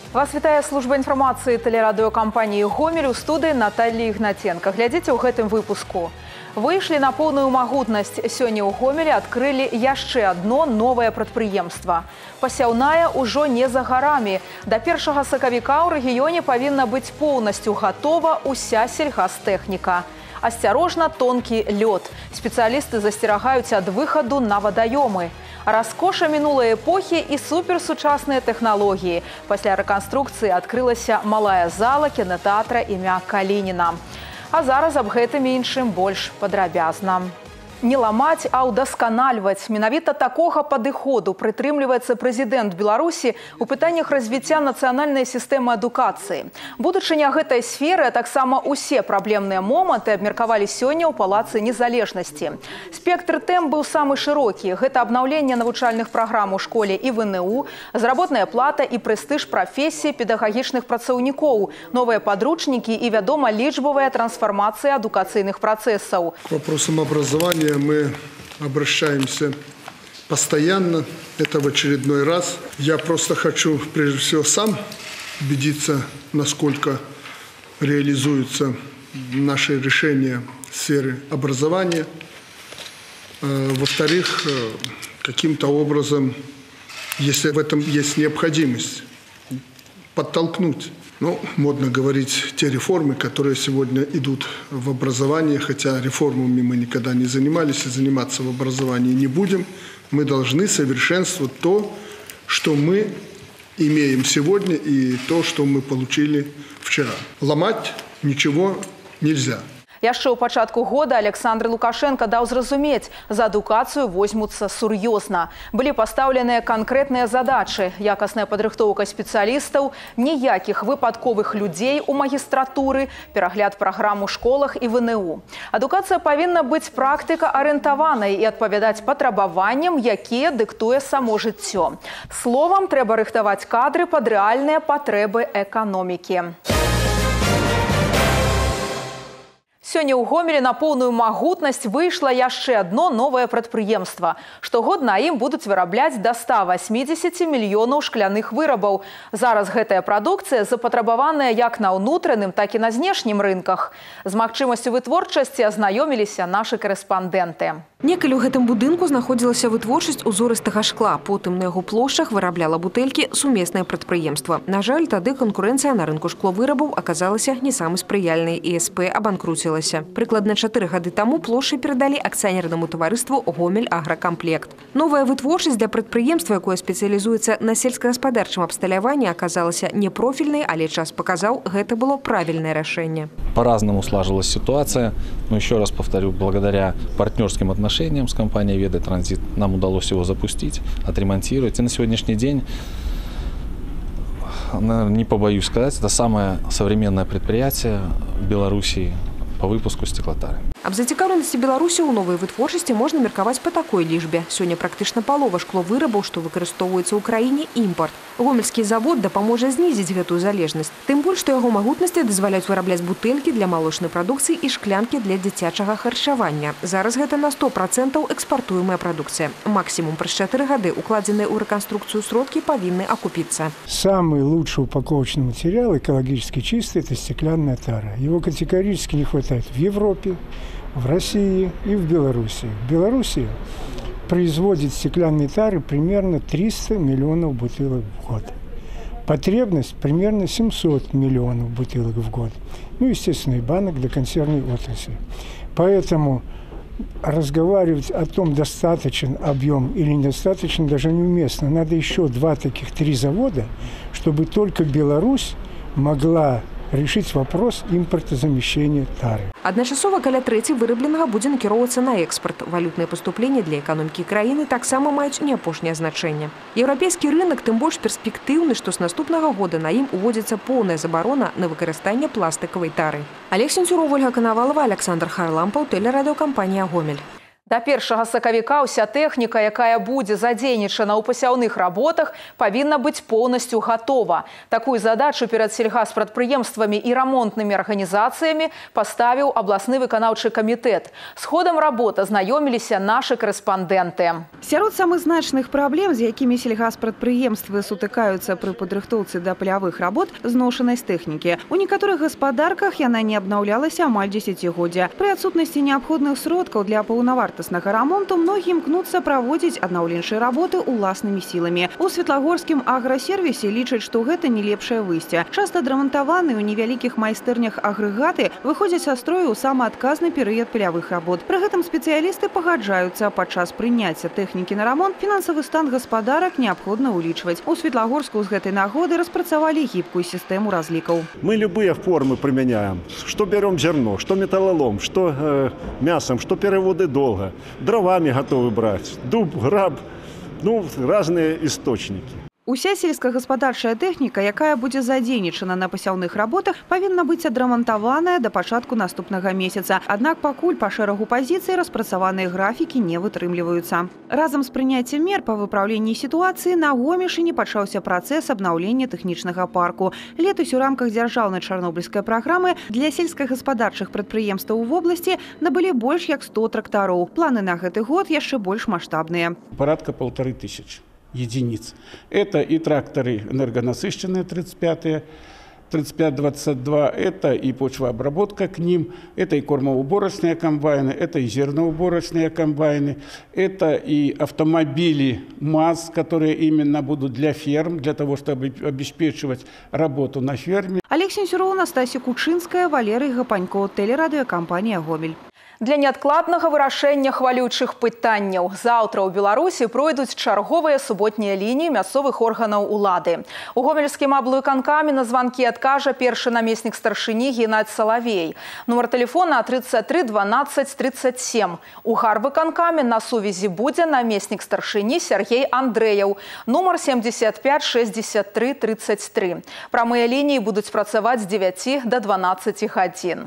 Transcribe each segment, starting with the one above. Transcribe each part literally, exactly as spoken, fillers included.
Вас вітае служба інфармацыі тэлерадыёкампаніі «Гомель», у студыі Наталья Ігнатенко. Глядзіце ў гэтым выпуску. Выйшлі на поўную магутнасць. Сёння ў Гомелі адкрылі яшчэ адно новае прадпрыемства. Пасяўная ўжо не за гарамі. Да першага сакавіка ў рэгіёне павінна быць поўнасцю гатова ўся сельгастэхніка. Асцярожна тонкі лёд. Спецыялісты засцерагаюць ад выхаду на вадаёмы. Раскоша мінулай эпохі і суперсучасныя тэхналогіі. Пасля рэканструкцыі адкрылася малая зала кінатэатра імя Калініна. А зараз аб гэтым і іншым больш падрабязна. Не ламаць, а ўдасканальваць. Менавіта такога падыходу прытрымліваецца прэзідэнт Беларусі у пытаннях развіцця нацыянальнай сістэмы адукацыі. Будучыня гэтай сферы, а таксама усе праблемныя моманты абмеркавалі сёння ў Палацы Незалежнасці. Спектр тэм быў самы шырокі. Гэта абнаўленне навучальных праграм у школе і ВНУ, заработная плата і прэстыж прафесіі педагагічных працаўнікоў, новыя падручнікі і, вядома, лічбавая трансфармацыя адукацыйных працэсаў. Вопросам образования мы обращаемся постоянно. Это в очередной раз. Я просто хочу, прежде всего, сам убедиться, насколько реализуются наши решения в сфере образования. Во-вторых, каким-то образом, если в этом есть необходимость, подтолкнуть. Ну, модно говорить те реформы, которые сегодня идут в образовании, хотя реформами мы никогда не занимались и заниматься в образовании не будем. Мы должны совершенствовать то, что мы имеем сегодня и то, что мы получили вчера. Ломать ничего нельзя. Яшчэ ў пачатку года Александр Лукашенко даў зразумець, за адукацыю возьмуцца сур'ёзна. Былі пастаўленыя канкрэтныя задачы, якасная падрыхтоўка спецыялістаў, ніякіх выпадковых людзей у магістратуры, перагляд праграм у школах і ВНУ. Адукацыя павінна быць практыка-арыентаванай і адпавядаць патрабаванням, якія дыктуе само жыццё. Словам, трэба рыхтаваць кадры пад рэальныя патрэбы эканомікі. Сёння ў Гомелі на поўную магутнасць выйшла яшчэ адно новае прадпрыемства. Штогод на ім будуць вырабляць да ста васьмідзесяці мільёнаў шкляных вырабаў. Зараз гэтая прадукцыя запатрабаваная як на ўнутраным, так і на знешнім рынках. З магчымасцю вытворчасці азнаёміліся нашы карэспандэнты. Некалі ў гэтым будынку знаходзілася вытворчасць узорыстага шкла. Потым на яго плошчах вырабляла бутэлькі сумеснае прадпрыемства. На жаль, тады канкурэнцыя на рынку шкловырабаў аказалася не самай спрыяльнай, і эс пэ абанкруцілася. Прыкладна чатыры гады таму плошчы перадалі акцыянернаму таварыству «Гомель Агракамплект». Новая вытворчасць для прадпрыемства, якое спецыялізуецца на сельскагаспадарчым абсталяванні, аказалася не профільнай, але час паказаў, гэта было правільнае рашэнне. По-разному сложилась ситуация, но еще раз повторю, благодаря партнерским отношениям с компанией «Веда Транзит» нам удалось его запустить, отремонтировать. И на сегодняшний день, наверное, не побоюсь сказать, это самое современное предприятие в Беларуси по выпуску стеклотары. Аб зацікаўленасці Беларусі ў новай вытворчасці можна меркаваць па такой лічбе. Сёння практычна палова шкловырабаў, што выкарыстоўваецца ў краіне, імпарт. Гомельскі завод дапаможа знізіць гэтую залежнасць. Тым больш, што яго магутнасці дазваляюць вырабляць бутэлькі для малочнай прадукцыі і шклянкі для дзіцячага харчавання. Зараз гэта на сто процентаў экспартуемая прадукцыя. Максімум праз чатыры гады укладзеныя ў рэканструкцыю сродкі павінны акупіцца. Самый лучший упаковочный материал, экологически чистый, это стеклянная тара. Его категорически не хватает в Европе, в России и в Беларуси. В Беларуси производит стеклянные тары примерно триста миллионов бутылок в год. Потребность примерно семьсот миллионов бутылок в год. Ну, естественно, и банок для консервной отрасли. Поэтому разговаривать о том, достаточен объем или недостаточно, даже неуместно. Надо еще два таких, три завода, чтобы только Беларусь могла решить вопрос импортозамещения тары. Адначасова каля трэці вырабленага будзе накіроўвацца на экспорт. Валютныя паступленні для эканомікі краіны таксама маюць не апошняе значэнне. Еўрапейскі рынок тым больш перспектыўны, што з наступнага года на ім уводзіцца поўная забарона на выкарыстанне пластыкавай тары. Олег Сенцюров, Ольга Коновалова, Александр Харлампаў, тэлерадыёкампанія «Гомель». До першага сакавіка ўся тэхніка, якая будзе задзейнічана ў пасяўных работах, павінна быць поўнасцю гатова. Такую задачу перад сельгаспрадпрыемствамі і рамонтнымі арганізацыямі паставіў абласны выканаўчы камітэт. З ходам работы знаёміліся нашы корэспандэнты. Сярод самых значных праблем, з якімі сельгаспрадпрыемствы сутыкаюцца пры падрыхтоўцы да палявых работ, зношанасць тэхнікі. У некаторых гаспадарках яна не абнаўлялася амаль дзесяцігоддзя. Пры адсутнасці неабходных сродкаў для паўнавартаснага рамонту многі імкнуцца праводзіць аднаўленчыя работы ўласнымі сіламі. У Светлагорскім аграсервісе лічаць, што гэта не лепшае выйсце. Часта драмантаваныя ў невялікіх майстэрнях агрэгаты выходзяць са строю ў самаадказны перыяд палявых работ. Пры гэтым спецыялісты пагаджаюцца, падчас прыняцця тэхнікі на рамонт фінансавы стан гаспадарак неабходна ўлічваць. У Светлагорску з гэтай нагоды распрацавалі гібкую сістэму разлікаў. Мы любые формы применяем. Что берем зерно, что металлолом, что э, мясом, что переводы долга. Дровами готовы брать, дуб, граб, ну, разные источники. Уся сельскагаспадарчая тэхніка, якая будзе задзейнічана на пасяўных работах, павінна быць адрамантаваная да пачатку наступнага месяца. Аднак пакуль па шэрагу пазіцый распрацаваныя графікі не вытрымліваюцца. Разам з прыняццем мер па выпраўленні сітуацыі на Гомельшчыне пачаўся працэс абнаўлення тэхнічнага парку. Летась у рамках дзяржаўнай чарнобыльскай праграмы для сельскагаспадарчых прадпрыемстваў у вобласці набылі больш як сто трактароў. Планы на гэты год яшчэ больш маштабныя. Порядка полторы тысячи единиц. Это и тракторы энергонасыщенные тридцать пятые, тридцать пять двадцать два, это и почвообработка к ним, это и кормоуборочные комбайны, это и зерноуборочные комбайны, это и автомобили МАЗ, которые именно будут для ферм, для того, чтобы обеспечивать работу на ферме. Алексей Сюров, Настасья Кучинская, Валерий Гапанько, телерадиокомпания «Гомель». Для неадкладнага вырашэння хвалючых пытанняў заўтра ў Беларусі пройдуць чарговыя суботнія лініі мясцовых органаў улады. У гомельскім аблвыканкаме на званкі адкажа першы намеснік старшыні Геннадзь Салавей. Нумар тэлефона тридцать три двенадцать тридцать семь. У гарвыканкаме на сувязі будзе намеснік старшыні Сергей Андрэяў. Нумар семьдесят пять шестьдесят три тридцать три. Прамыя лініі будуць працаваць з дзевяці да дванаццаці гадзін.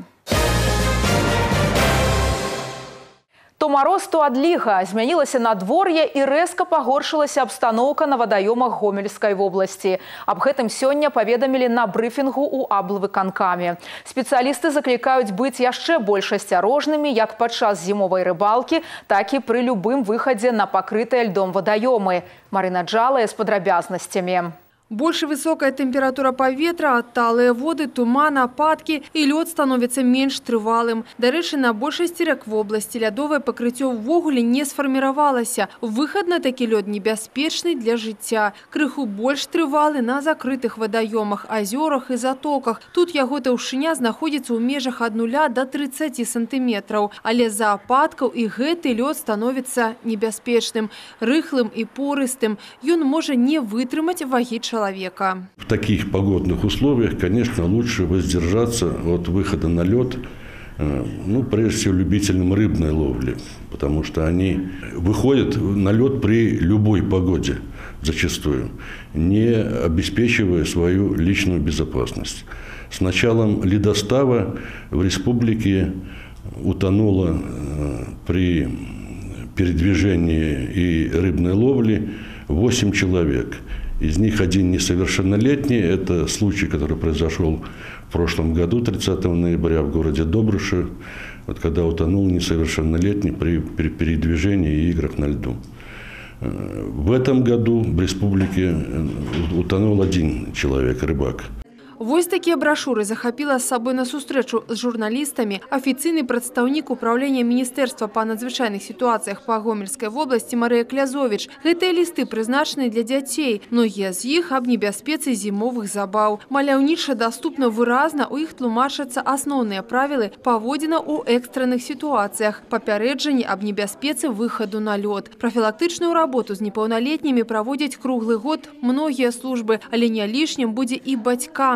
То мароз, то адліга. Змянілася надвор'е і рэзка пагоршылася абстаноўка на вадаёмах Гомельскай вобласці. Аб гэтым сёння паведамілі на брыфінгу ў аблвыканкаме. Спецыялісты заклікаюць быць яшчэ больш асцярожнымі як падчас зімовай рыбалкі, так і пры любым выхадзе на пакрытыя льдом вадаёмы. Марына Джалая з падрабязнасцямі. Больше высокая температура паветра, адталыя воды, туман, ападкі і лёд становіцца менш трывалым. Дарэчы, на большасці рэк вобласці лядовае пакрыццё ўвогуле не сфарміравалася. Выхад на такі лёд небяспечны для жыцця. Крыху больш трывалы на закрытых вадаёмах, азёрах і затоках. Тут яго таўшчыня знаходзіцца ў межах ад нуля да трыццаці сантыметраў. Але з-за ападкаў і гэты лёд становіцца небяспечным, рыхлым і порыстым. Ён можа не вытрымаць вагі чалавека. В таких погодных условиях, конечно, лучше воздержаться от выхода на лед, ну, прежде всего, любителям рыбной ловли, потому что они выходят на лед при любой погоде, зачастую, не обеспечивая свою личную безопасность. С началом ледостава в республике утонуло при передвижении и рыбной ловле восемь человек. Из них один несовершеннолетний. Это случай, который произошел в прошлом году, тридцатого ноября, в городе Добрыше, вот, когда утонул несовершеннолетний при передвижении и играх на льду. В этом году в республике утонул один человек, рыбак. Вось такія брашуры захапіла з сабой на сустрэчу з журналістамі афіцыйны прадстаўнік управлення Міністэрства па надзвычайных сітуацыях па Гомельскай вобласці Марыя Клязовіч. Гэтыя лісты прызначаны для дзяцей. Многія з іх аб небяспецы зімовых забаў. Маляўніча даступна выразна, у іх тлумачацца асноўныя правілы паводзіна ў экстранных сітуацыях, папярэджанні аб небяспецы выхаду на лёд. Прафілактычную работу з непаўналетнімі праводзяць круглы год многія службы, але не лішнім будзе і бацькам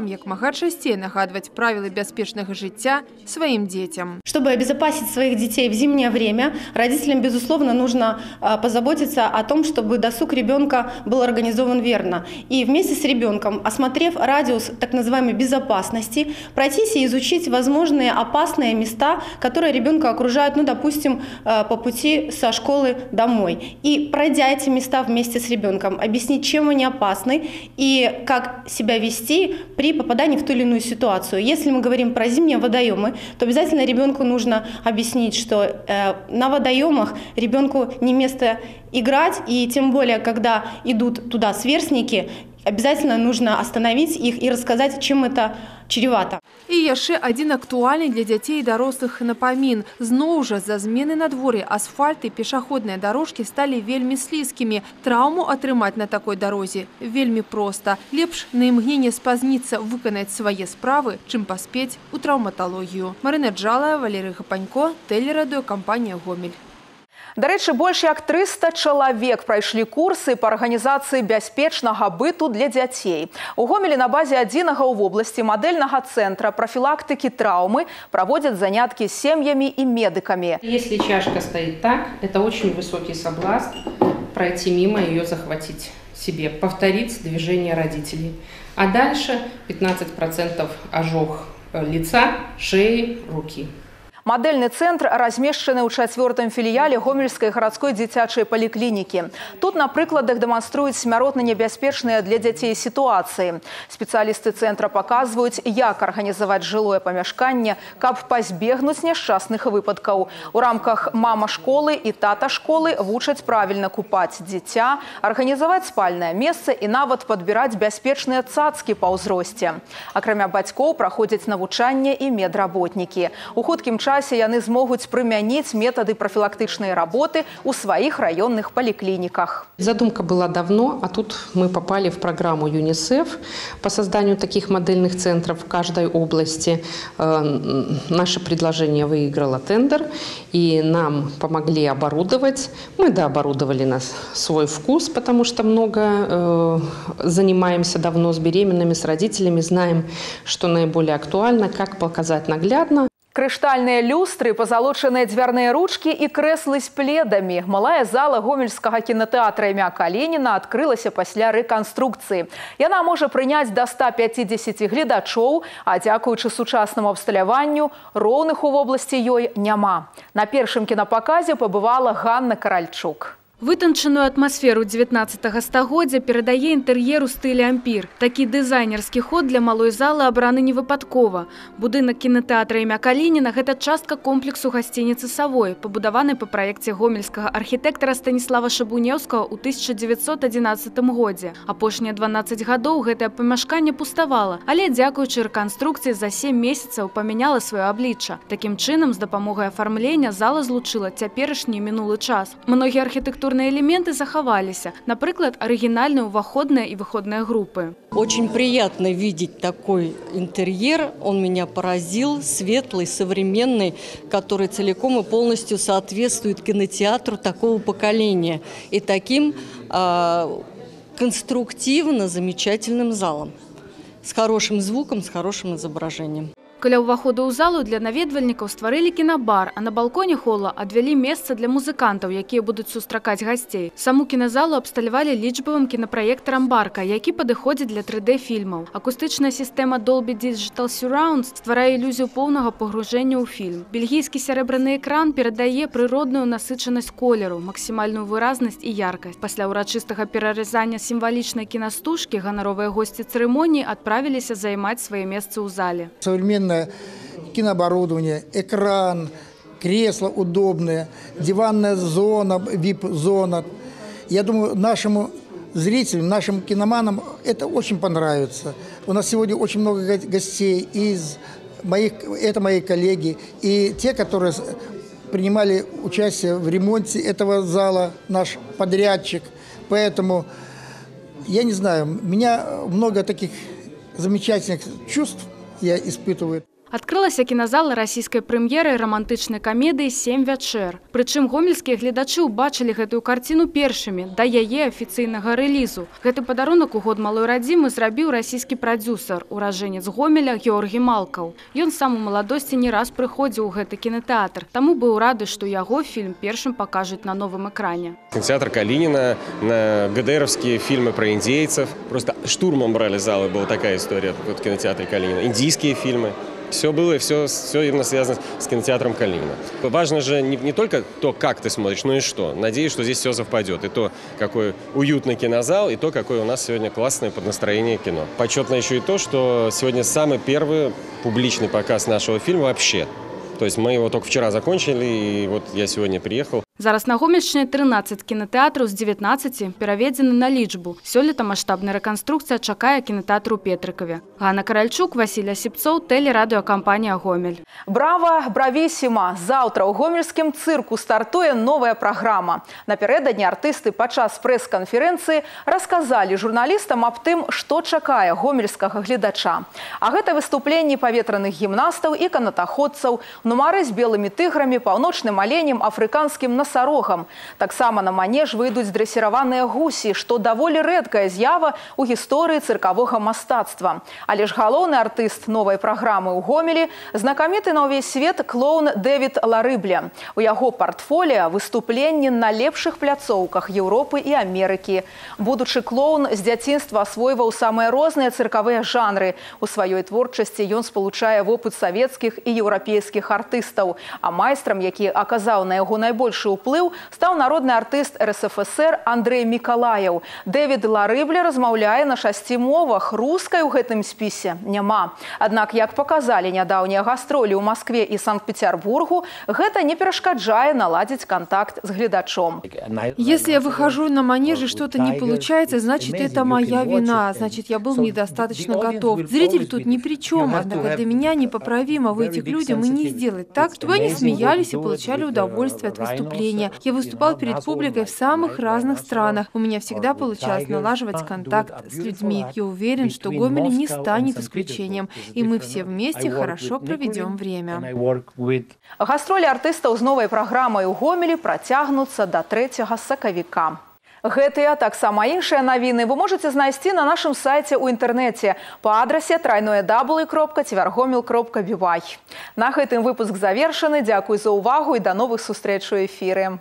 бацькам як мага часцей нагадваць правілы бяспечнага жыцця сваім дзецям. Чтобы обезопасить своих детей в зимнее время, родителям, безусловно, нужно позаботиться о том, чтобы досуг ребенка был организован верно. И вместе с ребенком, осмотрев радиус так называемой безопасности, пройтись и изучить возможные опасные места, которые ребенка окружают, ну, допустим, по пути со школы домой. И пройдя эти места вместе с ребенком, объяснить, чем они опасны и как себя вести при попадании в ту или иную ситуацию. Если мы говорим про зимние водоемы, то обязательно ребенку нужно объяснить, что э, на водоемах ребенку не место играть, и тем более, когда идут туда сверстники, обязательно нужно остановить их и рассказать, чем это чревато. І яшчэ адзін актуальны для дзяцей і дарослых напамін. Зноў жа з-за змены надвор'я асфальт і пешаходныя дарожкі сталі вельмі слізкімі. Траўму атрымаць на такой дарозе вельмі проста. Лепш на імгненне спазніцца выканаць свае справы, чым паспець у траўматалогію. Марына Джалая, Валерий Гапанько, тэлерадыёкампанія «Гомель». Дарэчы, больш як трыста чалавек прайшлі курсы па арганізацыі бяспечнага быту для дзяцей. У Гомелі на базе адзінага ў вобласці мадэльнага цэнтра профилактики траўмы проводят занятки с семьями и медиками. Если чашка стоит так, это очень высокий соблазн пройти мимо, ее захватить себе, повторить движение родителей. А дальше пятнадцать процентов ожог лица, шеи, руки. Мадэльны цэнтр размешчаны ў чацвёртым філіяле Гомельскай гарадской дзіцячай паліклінікі. Тут на прыкладах дэманструюць смяротна небяспечныя для дзяцей сітуацыі. Спецыялісты цэнтра паказваюць, як арганізаваць жылое памяшканне, каб пазбегнуць няшчасных выпадкаў. У рамках мама-школы і тата-школы вучаць правільна купаць дзіця, арганізаваць спальнае месца і нават падбіраць бяспечныя цацкі па ўзросце. Акрамя бацькоў праходзяць навучанне і медработнікі. У хуткім часе яны змогуць прымяніць метады профилактычнай работы у своих районных поликлиниках. Задумка была давно, а тут мы попали в программу ЮНИСЕФ по созданию таких модельных центров в каждой области. Наше предложение выиграло тендер, и нам помогли оборудовать. Мы дооборудовали на свой вкус, потому что много занимаемся давно с беременными, с родителями, знаем, что наиболее актуально, как показать наглядно. Крыштальныя люстры, пазалочаныя дзвярныя ручкі і крэслы з пледамі. Малая зала гомельскага кінатэатра імя Калініна адкрылася пасля рэканструкцыі. Яна можа прыняць да ста пяцідзесяці гледачоў, а дзякуючы сучаснаму абсталяванню роўных у вобласці ёй няма. На першым кінапаказе пабывала Ганна Каральчук. Вытанчаную атмасферу дзевятнаццатага стагоддзя перадае інтэр'ер у стылі ампір. Такі дызайнерскі ход для малой залы абраны невыпадкова. Будынак кінатэатра імя Калініна – гэта частка комплексу гасцініцы «Савой», пабудаваны па праекце гомельскага архітэктара Станіслава Шабунеўскага ў тысяча дзевяцьсот адзінаццатым годзе. Апошнія дванаццаць гадоў гэтае памяшканне пуставала, але дзякуючы рэканструкцыі за сем месяцаў памяняла сваё аблічча. Такім чынам, з дапамогай афармлення зала злучыла цяперашні і мінулы час. Многія архітэктурныя элементы захаваліся, например, оригинальные уваходные и выходные группы. Очень приятно видеть такой интерьер. Он меня поразил, светлый, современный, который целиком и полностью соответствует кинотеатру такого поколения и таким э, конструктивно замечательным залом, с хорошим звуком, с хорошим изображением. Каля ўваходу ў залу для наведвальнікаў стварылі кінабар, а на балконе хола адвялі месца для музыкантаў, якія будуць сустракаць гасцей. Саму кіназалу абсталявалі лічбавым кінапраектарам «Барка», які падыходзіць для тры дэ фільмаў. Акустычная сістэма Dolby Digital Surround стварае ілюзію поўнага пагружэння ў фільм. Бельгійскі сярэбраны экран перадае прыродную насычанасць колеру, максімальную выразнасць і яркасць. Пасля ўрачыстага пераразання сімвалічнай кінастужкі ганаровыя госці цырымоніі адправіліся займаць свае месцы ў зале. Кинооборудование, экран, кресла удобные, диванная зона, вип-зона. Я думаю, нашему зрителям, нашим киноманам это очень понравится. У нас сегодня очень много гостей, из моих, это мои коллеги, и те, которые принимали участие в ремонте этого зала, наш подрядчик. Поэтому, я не знаю, у меня много таких замечательных чувств я испытываю. Адкрылася кіназала расійскай прэм'еры романтычнай камедыі «Сем вячэр». Прычым гомельскія гледачы ўбачылі гэтую карціну першымі да яе афіцыйнага рэлізу. Гэты падарунак у год малой радзімы зрабіў расійскі прадзюсар, ураджэнец Гомеля Георгій Малкаў. Ён сам у маладосці не раз прыходзіў у гэты кінотэатр, таму быў рады, што яго фільм першым пакажуць на новым экране. Кинотеатр Калинина, на ГДРовские фильмы про индейцев. Просто штурмом брали залы, была такая история в кинотеатре Калинина. Индийские фильмы. Все было, все, все именно связано с кинотеатром Калинина. Важно же не, не только то, как ты смотришь, но и что. Надеюсь, что здесь все совпадет. И то, какой уютный кинозал, и то, какое у нас сегодня классное под настроение кино. Почетно еще и то, что сегодня самый первый публичный показ нашего фильма вообще. То есть мы его только вчера закончили, и вот я сегодня приехал. Зараз на Гомельшчыне трынаццаць кінотэатраў з дзевятнаццаці пераведзены на лічбу. Сёлета маштабная рэканструкцыя чакае кінотэатру ў Петрыкаве. Ганна Каральчук, Васіль Асіпцоў, тэлерадыёкампанія «Гомель». Браво, бравісіма! Заўтра ў гомельскім цырку стартуе новая праграма. Напярэдадні артысты падчас прэс-канферэнцыі расказалі журналістам аб тым, што чакае гомельскага гледача. А гэта выступленні паветраных гімнастаў і канатаходцаў, нумары з белымі тыграмі, паўночным аленем, афрыканскім насарогам. Таксама на манеж выйдуць дрэсіраваныя гусі, што даволі рэдкая з'ява ў гісторыі цыркавога мастацтва. Але ж галоўны артыст новай праграмы ў Гомелі – знакаміты на ўвесь свет клоун Дэвід Ларыбля. У яго партфоліа выступленні на лепшых пляцоўках Еўропы і Амерыкі. Будучы клоун з дзяцінства асвойваў самыя розныя цыркавыя жанры. У сваёй творчасці ён спалучае вопыт савецкіх і еўрапейскіх артыстаў. А майстрам, які аказаў на яго найбольшы уплыў, стаў народны артыст эр эс эф эс эр Андрэй Мікалаяў. Дэвід Ларыбля размаўляе на шасці мовах. Рускай у гэтым спісе няма. Аднак, як паказалі нядаўнія гастролі ў Маскве і Санкт-Петербургу, гэта не перашкаджае наладзіць контакт с глядачом. Если я выхожу на манеж и что-то не получается, значит, это моя вина. Значит, я был недостаточно готов. Зритель тут ни при чем. Однако для меня непоправимо выйти к людям и не сделать так, чтобы они смеялись и получали удовольствие от выступления. Я выступал перед публикой в самых разных странах. У меня всегда получалось налаживать контакт с людьми. Я уверен, что Гомель не станет исключением, и мы все вместе хорошо проведем время. Гастроли артыстаў з новай праграмай у Гомелі працягнуцца да трэцяга сакавіка. Гэтыя, таксама іншыя навіны вы можаце знайсці на нашым сайце ў інтэрнэце па адрасе трайное дабл ю кропка цвяргомел кропка би вай. На гэтым выпуск завершаны. Дзякуй за ўвагу і да новых сустрэч у эфіры.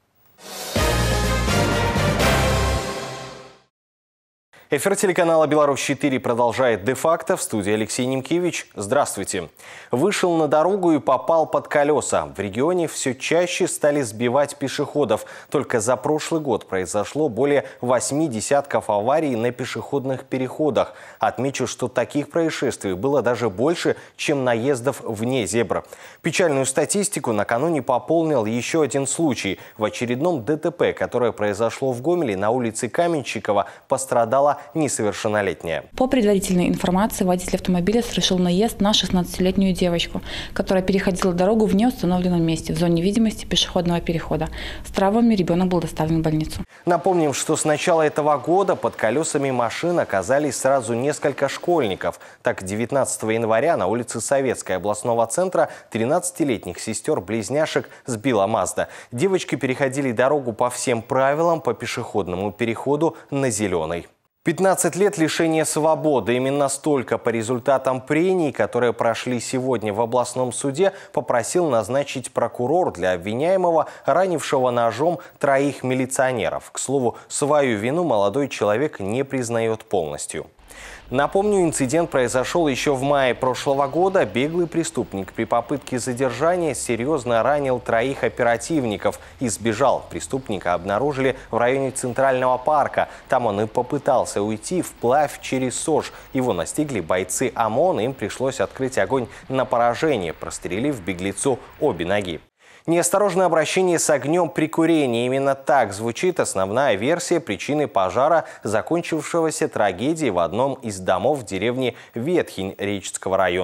Эфир телеканала «Беларусь четыре» продолжает де-факто. В студии Алексей Немкевич. Здравствуйте. Вышел на дорогу и попал под колеса. В регионе все чаще стали сбивать пешеходов. Только за прошлый год произошло более восьми десятков аварий на пешеходных переходах. Отмечу, что таких происшествий было даже больше, чем наездов вне зебр. Печальную статистику накануне пополнил еще один случай. В очередном ДТП, которое произошло в Гомеле на улице Каменщикова, пострадала несовершеннолетняя. По предварительной информации, водитель автомобиля совершил наезд на шестнадцатилетнюю девочку, которая переходила дорогу в неустановленном месте в зоне видимости пешеходного перехода. С травмами ребенок был доставлен в больницу. Напомним, что с начала этого года под колесами машин оказались сразу несколько школьников. Так, девятнадцатого января на улице Советской областного центра тринадцатилетних сестер-близняшек сбила Мазда. Девочки переходили дорогу по всем правилам по пешеходному переходу на зеленый. пятнадцать лет лишения свободы. Именно столько по результатам прений, которые прошли сегодня в областном суде, попросил назначить прокурор для обвиняемого, ранившего ножом троих милиционеров. К слову, свою вину молодой человек не признает полностью. Напомню, инцидент произошел еще в мае прошлого года. Беглый преступник при попытке задержания серьезно ранил троих оперативников и сбежал. Преступника обнаружили в районе Центрального парка. Там он и попытался уйти вплавь через Сож. Его настигли бойцы ОМОН, им пришлось открыть огонь на поражение, прострелив беглецу обе ноги. Неосторожное обращение с огнем при курении. Именно так звучит основная версия причины пожара, закончившегося трагедией в одном из домов в деревне Ветхинь Речского района.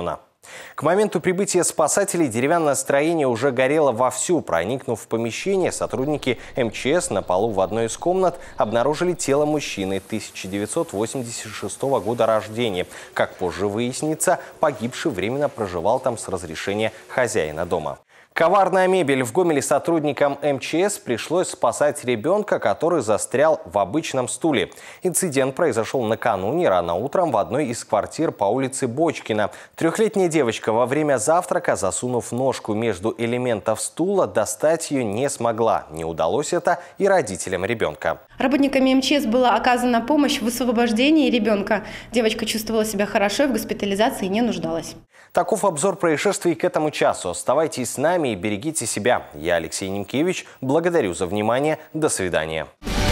К моменту прибытия спасателей деревянное строение уже горело вовсю. Проникнув в помещение, сотрудники эм че эс на полу в одной из комнат обнаружили тело мужчины тысяча девятьсот восемьдесят шестого года рождения. Как позже выяснится, погибший временно проживал там с разрешения хозяина дома. Коварная мебель. В Гомеле сотрудникам эм че эс пришлось спасать ребенка, который застрял в обычном стуле. Инцидент произошел накануне рано утром в одной из квартир по улице Бочкина. Трехлетняя девочка во время завтрака, засунув ножку между элементов стула, достать ее не смогла. Не удалось это и родителям ребенка. Работниками эм че эс была оказана помощь в высвобождении ребенка. Девочка чувствовала себя хорошо и в госпитализации не нуждалась. Таков обзор происшествий к этому часу. Оставайтесь с нами и берегите себя. Я, Алексей Немкевич, благодарю за внимание. До свидания.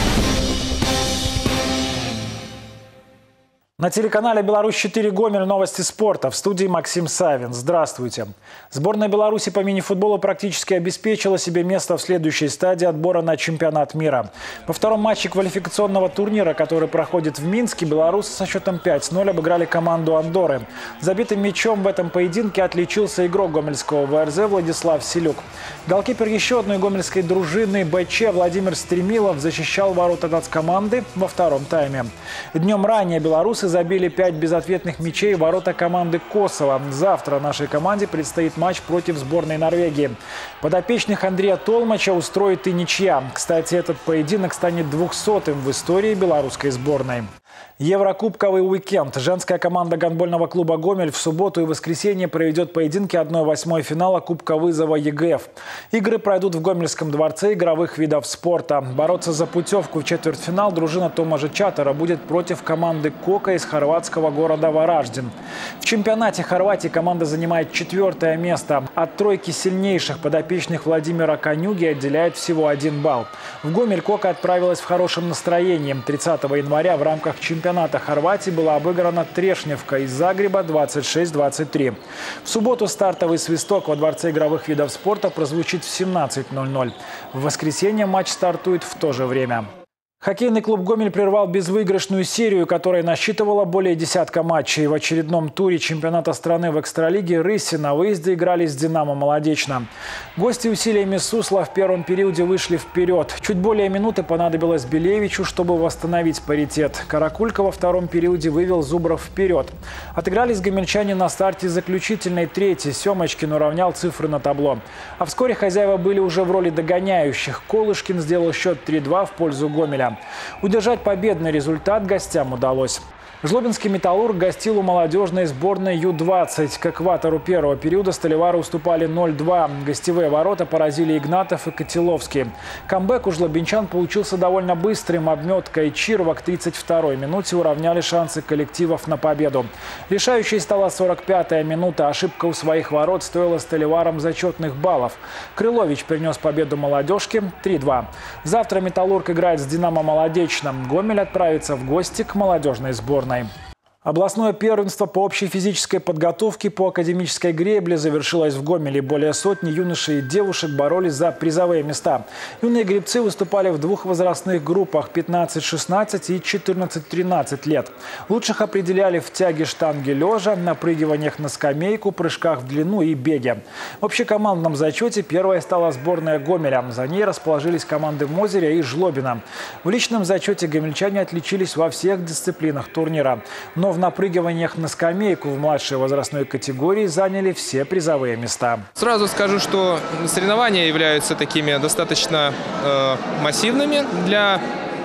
На телеканале «Беларусь четыре» Гомель, новости спорта. В студии Максим Савин. Здравствуйте. Сборная Беларуси по мини-футболу практически обеспечила себе место в следующей стадии отбора на чемпионат мира. Во втором матче квалификационного турнира, который проходит в Минске, белорусы со счетом пять ноль обыграли команду Андорры. Забитым мячом в этом поединке отличился игрок гомельского вэ эр зэ Владислав Селюк. Голкипер еще одной гомельской дружины бэ че Владимир Стремилов защищал ворота нацкоманды во втором тайме. Днем ранее белорусы забили пять безответных мячей в ворота команды Косово. Завтра нашей команде предстоит матч против сборной Норвегии. Подопечных Андрея Толмача устроит и ничья. Кстати, этот поединок станет двухсотым в истории белорусской сборной. Еврокубковый уикенд. Женская команда гандбольного клуба «Гомель» в субботу и воскресенье проведет поединки одной восьмой финала Кубка вызова е гэ эф. Игры пройдут в Гомельском дворце игровых видов спорта. Бороться за путевку в четвертьфинал дружина Томажа Чатера будет против команды «Кока» из хорватского города Вараждин. В чемпионате Хорватии команда занимает четвертое место. От тройки сильнейших подопечных Владимира Конюги отделяет всего один балл. В Гомель «Кока» отправилась в хорошем настроении. тридцатого января в рамках чемпионата Хорватии была обыграна Трешневка из Загреба двадцать шесть двадцать три. В субботу стартовый свисток во Дворце игровых видов спорта прозвучит в семнадцать ноль ноль. В воскресенье матч стартует в то же время. Хоккейный клуб «Гомель» прервал безвыигрышную серию, которая насчитывала более десятка матчей. В очередном туре чемпионата страны в экстралиге «Рыси» на выезде играли с «Динамо» Молодечно. Гости усилиями Сусла в первом периоде вышли вперед. Чуть более минуты понадобилось Белевичу, чтобы восстановить паритет. Каракулько во втором периоде вывел Зубров вперед. Отыгрались гомельчане на старте заключительной трети. Семочкин уравнял цифры на табло. А вскоре хозяева были уже в роли догоняющих. Колышкин сделал счет три два в пользу Гомеля. Удержать победный результат гостям удалось. Жлобинский «Металлург» гостил у молодежной сборной ю двадцать. К экватору первого периода столевары уступали ноль два. Гостевые ворота поразили Игнатов и Котеловский. Камбэк у жлобинчан получился довольно быстрым. Обметка и Чирова к тридцать второй минуте уравняли шансы коллективов на победу. Решающей стала сорок пятая минута. Ошибка у своих ворот стоила столеварам зачетных баллов. Крылович принес победу молодежке три два. Завтра «Металлург» играет с «Динамо» Молодечно. Гомель отправится в гости к молодежной сборной. Областное первенство по общей физической подготовке по академической гребле завершилось в Гомеле. Более сотни юношей и девушек боролись за призовые места. Юные гребцы выступали в двух возрастных группах – пятнадцать шестнадцать и четырнадцать тринадцать лет. Лучших определяли в тяге штанги лежа, напрыгиваниях на скамейку, прыжках в длину и беге. В общекомандном зачете первой стала сборная Гомеля. За ней расположились команды Мозыря и Жлобина. В личном зачете гомельчане отличились во всех дисциплинах турнира. Но в напрыгиваниях на скамейку в младшей возрастной категории заняли все призовые места. Сразу скажу, что соревнования являются такими достаточно э, массивными для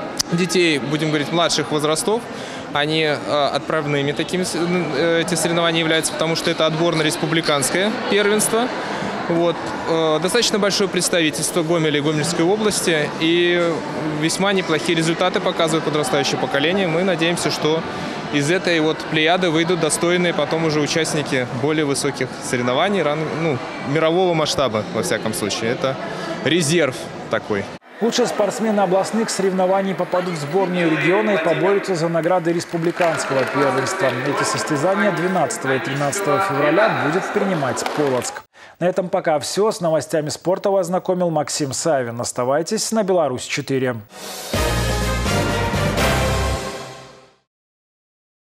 детей, будем говорить, младших возрастов. Они э, отправными такими э, эти соревнования являются, потому что это отборно-республиканское первенство. Вот. Э, достаточно большое представительство Гомеля и Гомельской области, и весьма неплохие результаты показывает подрастающее поколение. Мы надеемся, что из этой вот плеяды выйдут достойные потом уже участники более высоких соревнований, ну, мирового масштаба, во всяком случае. Это резерв такой. Лучшие спортсмены областных соревнований попадут в сборную региона и поборются за награды республиканского первенства. Эти состязания двенадцатого и тринадцатого февраля будет принимать Полоцк. На этом пока все. С новостями спорта вас ознакомил Максим Савин. Оставайтесь на Беларусь четыре.